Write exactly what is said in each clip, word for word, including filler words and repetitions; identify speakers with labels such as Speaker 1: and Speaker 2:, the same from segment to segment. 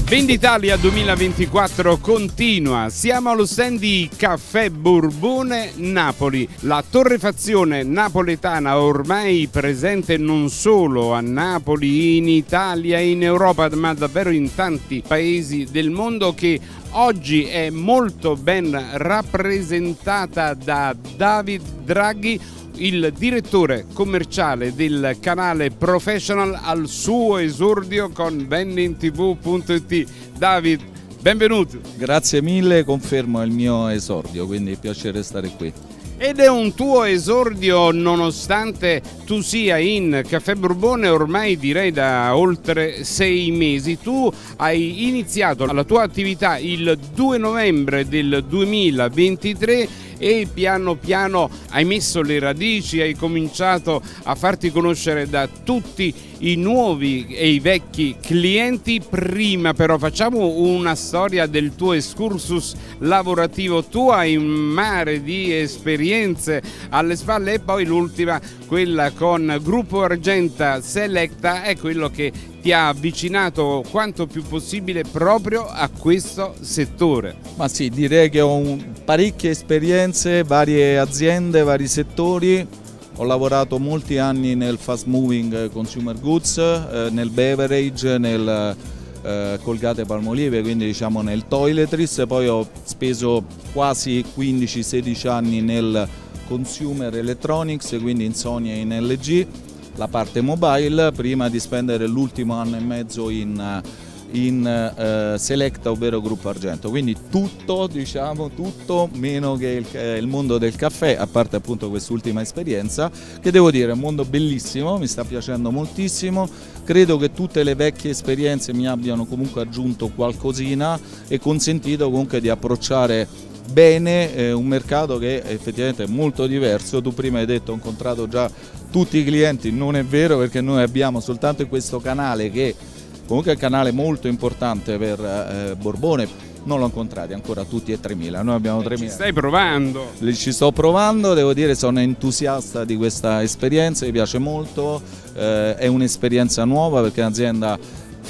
Speaker 1: Venditalia duemilaventiquattro continua, siamo allo stand di Caffè Borbone Napoli, la torrefazione napoletana ormai presente non solo a Napoli, in Italia, in Europa, ma davvero in tanti paesi del mondo, che oggi è molto ben rappresentata da David Draghi, il direttore commerciale del canale Professional, al suo esordio con vending tv punto it. David, benvenuto.
Speaker 2: Grazie mille, confermo il mio esordio, quindi è un piacere stare qui.
Speaker 1: Ed è un tuo esordio nonostante tu sia in Caffè Borbone ormai direi da oltre sei mesi. Tu hai iniziato la tua attività il due novembre del duemilaventitré e piano piano hai messo le radici, hai cominciato a farti conoscere da tutti i nuovi e i vecchi clienti. Prima però facciamo una storia del tuo excursus lavorativo. Tu hai un mare di esperienze alle spalle e poi l'ultima, quella con Gruppo Argenta Selecta, è quello che ti ha avvicinato quanto più possibile proprio a questo settore.
Speaker 2: Ma sì, direi che ho un, parecchie esperienze, varie aziende, vari settori. Ho lavorato molti anni nel fast moving consumer goods, eh, nel beverage, nel eh, Colgate-Palmolive, quindi diciamo nel toiletries. Poi ho speso quasi quindici sedici anni nel consumer electronics, quindi in Sony e in L G, la parte mobile, prima di spendere l'ultimo anno e mezzo in, in uh, Selecta, ovvero Gruppo Argento. Quindi tutto, diciamo, tutto meno che il, eh, il mondo del caffè, a parte appunto quest'ultima esperienza, che devo dire è un mondo bellissimo, mi sta piacendo moltissimo. Credo che tutte le vecchie esperienze mi abbiano comunque aggiunto qualcosina e consentito comunque di approcciare bene eh, un mercato che effettivamente è molto diverso. Tu prima hai detto ho incontrato già tutti i clienti, non è vero, perché noi abbiamo soltanto questo canale che comunque è un canale molto importante per eh, Borbone. Non l'ho incontrati ancora tutti e tremila, noi abbiamo tremila.
Speaker 1: Ci stai provando?
Speaker 2: Ci sto provando, devo dire sono entusiasta di questa esperienza, mi piace molto, eh, è un'esperienza nuova perché è un'azienda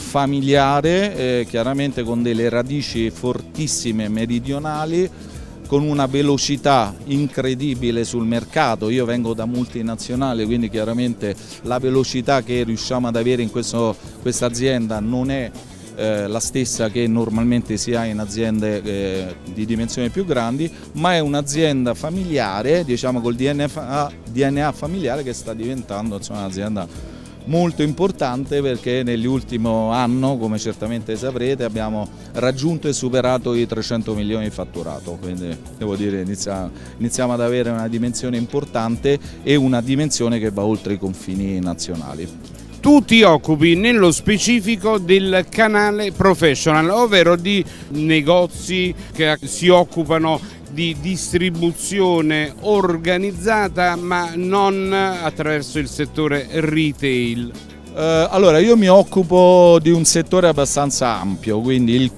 Speaker 2: familiare, eh, chiaramente con delle radici fortissime meridionali, con una velocità incredibile sul mercato. Io vengo da multinazionale, quindi chiaramente la velocità che riusciamo ad avere in questa azienda non è eh, la stessa che normalmente si ha in aziende eh, di dimensioni più grandi, ma è un'azienda familiare, diciamo col D N A familiare, che sta diventando insomma un'azienda molto importante, perché nell'ultimo anno, come certamente saprete, abbiamo raggiunto e superato i trecento milioni di fatturato, quindi devo dire iniziamo, iniziamo ad avere una dimensione importante e una dimensione che va oltre i confini nazionali.
Speaker 1: Tu ti occupi nello specifico del canale Professional, ovvero di negozi che si occupano di distribuzione organizzata ma non attraverso il settore retail.
Speaker 2: Eh, allora io mi occupo di un settore abbastanza ampio, quindi il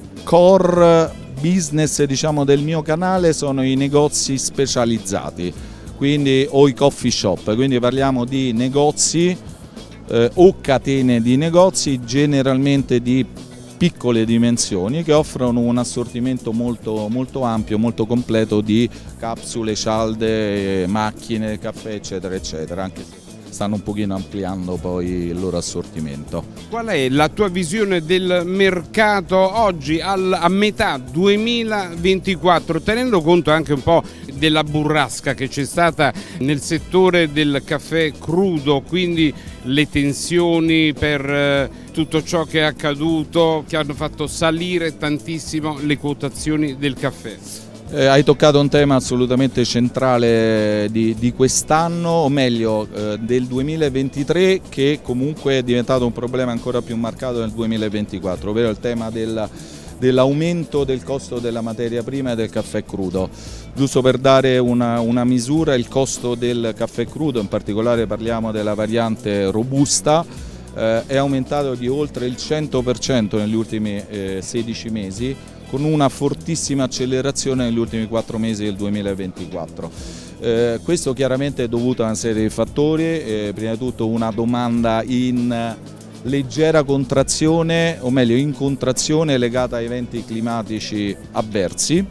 Speaker 2: core business, diciamo, del mio canale sono i negozi specializzati, quindi o i coffee shop, quindi parliamo di negozi eh, o catene di negozi generalmente di piccole dimensioni, che offrono un assortimento molto, molto ampio, molto completo di capsule, cialde, macchine, caffè, eccetera eccetera, anche se stanno un pochino ampliando poi il loro assortimento.
Speaker 1: Qual è la tua visione del mercato oggi al, a metà duemilaventiquattro, tenendo conto anche un po' della burrasca che c'è stata nel settore del caffè crudo, quindi le tensioni per eh, tutto ciò che è accaduto, che hanno fatto salire tantissimo le quotazioni del caffè?
Speaker 2: Eh, hai toccato un tema assolutamente centrale di, di quest'anno, o meglio eh, del duemilaventitré, che comunque è diventato un problema ancora più marcato nel duemilaventiquattro, ovvero il tema del, dell'aumento del costo della materia prima e del caffè crudo. Giusto per dare una, una misura, il costo del caffè crudo, in particolare parliamo della variante robusta, eh, è aumentato di oltre il cento per cento negli ultimi eh, sedici mesi, con una fortissima accelerazione negli ultimi quattro mesi del duemilaventiquattro. Eh, questo chiaramente è dovuto a una serie di fattori, eh, prima di tutto una domanda in leggera contrazione, o meglio in contrazione legata a eventi climatici avversi,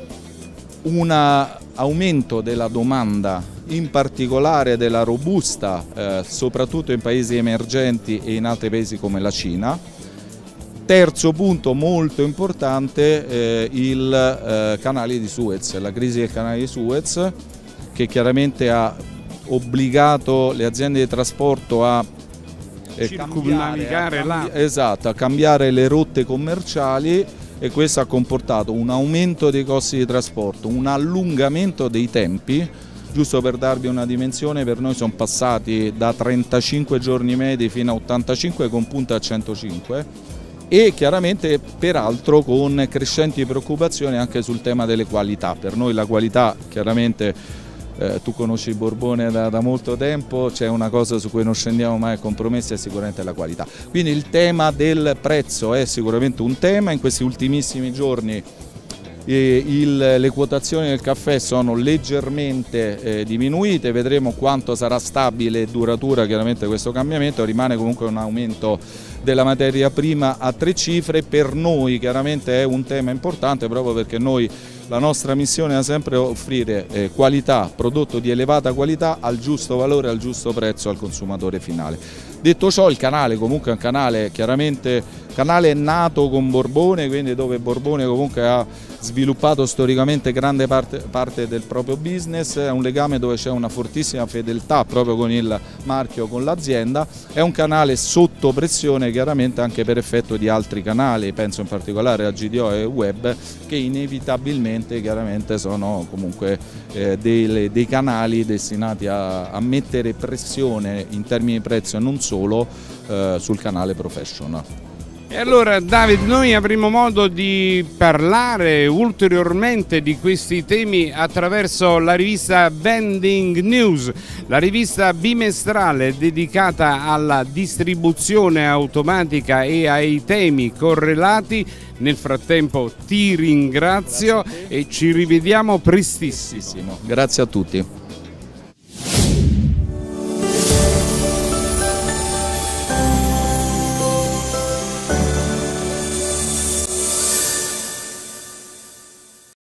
Speaker 2: un aumento della domanda, in particolare della robusta, eh, soprattutto in paesi emergenti e in altri paesi come la Cina. Terzo punto molto importante, eh, il eh, canale di Suez, la crisi del canale di Suez, che chiaramente ha obbligato le aziende di trasporto a
Speaker 1: eh, circumnavigare, a, cambi
Speaker 2: esatto, a cambiare le rotte commerciali, e questo ha comportato un aumento dei costi di trasporto, un allungamento dei tempi. Giusto per darvi una dimensione, per noi sono passati da trentacinque giorni medi fino a ottantacinque con punta a centocinque, e chiaramente peraltro con crescenti preoccupazioni anche sul tema delle qualità. Per noi la qualità, chiaramente eh, tu conosci il Borbone da, da molto tempo, c'è una cosa su cui non scendiamo mai a compromessi, è sicuramente la qualità. Quindi il tema del prezzo è sicuramente un tema. In questi ultimissimi giorni E il, le quotazioni del caffè sono leggermente eh, diminuite, vedremo quanto sarà stabile e duratura chiaramente questo cambiamento. Rimane comunque un aumento della materia prima a tre cifre. Per noi chiaramente è un tema importante, proprio perché noi, la nostra missione è sempre offrire eh, qualità, prodotto di elevata qualità al giusto valore, al giusto prezzo al consumatore finale. Detto ciò, il canale comunque è un canale chiaramente canale nato con Borbone, quindi dove Borbone comunque ha sviluppato storicamente grande parte, parte del proprio business, è un legame dove c'è una fortissima fedeltà proprio con il marchio, con l'azienda. È un canale sotto pressione chiaramente anche per effetto di altri canali, penso in particolare a G D O e web, che inevitabilmente chiaramente sono comunque eh, dei, dei canali destinati a, a mettere pressione in termini di prezzo e non solo eh, sul canale professional.
Speaker 1: E allora David, noi avremo modo di parlare ulteriormente di questi temi attraverso la rivista Vending News, la rivista bimestrale dedicata alla distribuzione automatica e ai temi correlati. Nel frattempo ti ringrazio e ci rivediamo prestissimo.
Speaker 2: Grazie a tutti.